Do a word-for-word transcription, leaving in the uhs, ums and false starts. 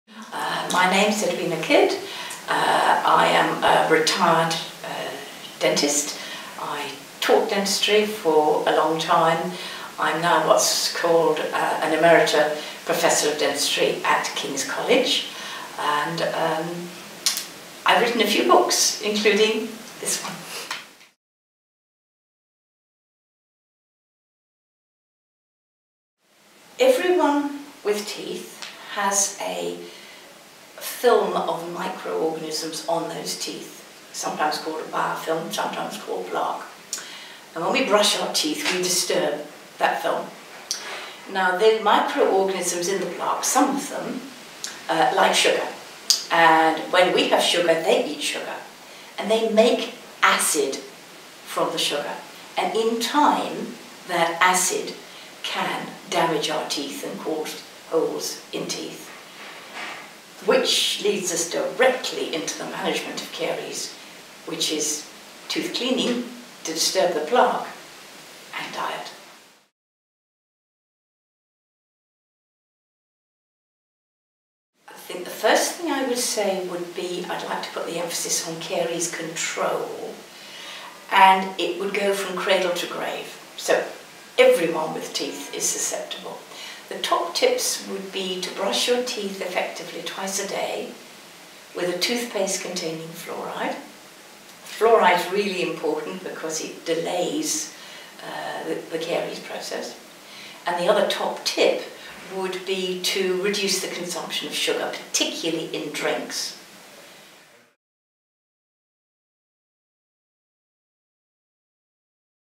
Uh, my name's Edwina Kidd. Uh, I am a retired uh, dentist. I taught dentistry for a long time. I'm now what's called uh, an Emerita Professor of Dentistry at King's College, and um, I've written a few books, including this one. Everyone with teeth has a film of microorganisms on those teeth, sometimes called a biofilm, sometimes called plaque. And when we brush our teeth, we disturb that film. Now, the microorganisms in the plaque, some of them uh, like sugar. And when we have sugar, they eat sugar. And they make acid from the sugar. And in time, that acid can damage our teeth and cause holes in teeth, which leads us directly into the management of caries, which is tooth cleaning to disturb the plaque and diet. I think the first thing I would say would be I'd like to put the emphasis on caries control, and it would go from cradle to grave. So everyone with teeth is susceptible. The top tips would be to brush your teeth effectively twice a day with a toothpaste containing fluoride. Fluoride is really important because it delays uh, the, the caries process. And the other top tip would be to reduce the consumption of sugar, particularly in drinks.